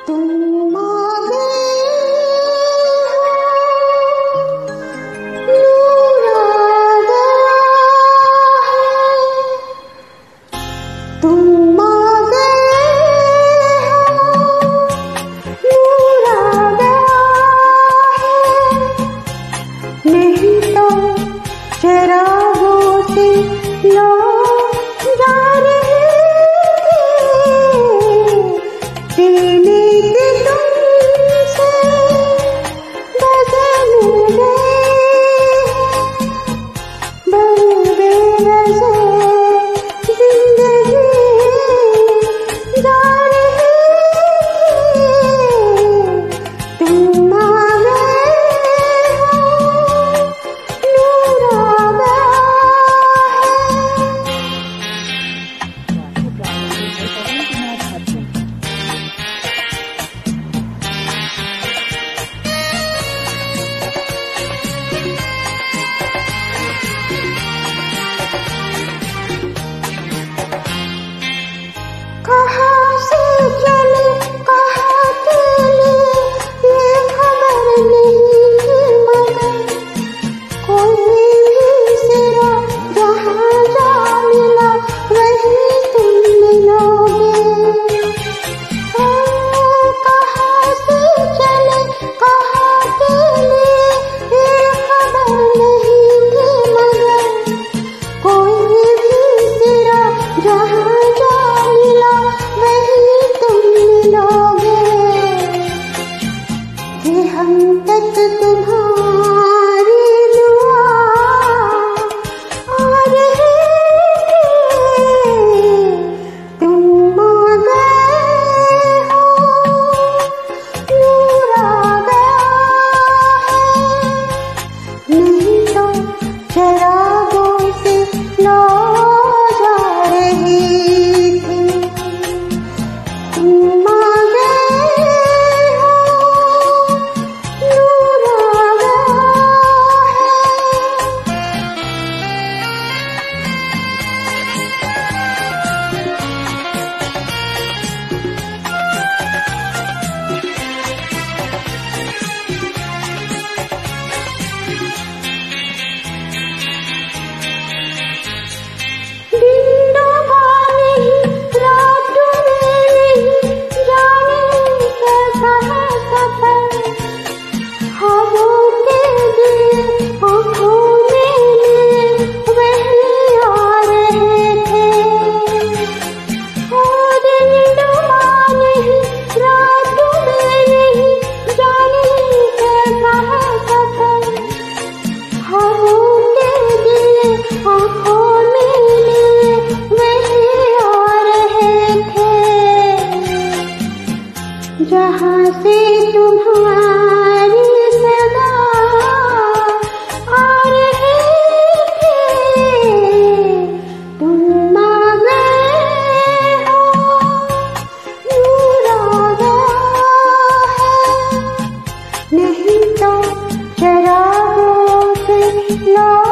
तुम आ गए तुम आ गए नूर आ गया है नहीं तो चरागों से लो जा रहे थे सीने के तुमसे बदल गए बदल जिंदगी जा रही तुम आ गए हो नूर आ गया कहाँ से चले कहाँ चले ये खबर नहीं मगर कोई भी सिरा जहाँ जा मिला वही तुम मिलोगे कहाँ से चले कहाँ चले ये खबर नहीं थी मगर कोई भी सिरा जहाँ जा मिला वही तुम मिलोगे कि हम तक तुम्हारी दुआ आ रही तुम आ गए हो नूर आ गया है नहीं तो चरागों से लो जा रही थी तुम आ गए हो नूर आ गया दिन डूबा नहीं रात डूबे नहीं जाने कैसा है सफर ख्वाबों के दिल आँखों में लिए वही आ रहे थे दिन डूबा नहीं रात डूबे नहीं जाने कैसा है सफर ख्वाबों के दिल आँखों में लिए वही आ रहे थे जहाँ से तुम्हारी सदा आ रहे थे तुम आ गए हो नूर आ गया है नहीं तो चरागों से लो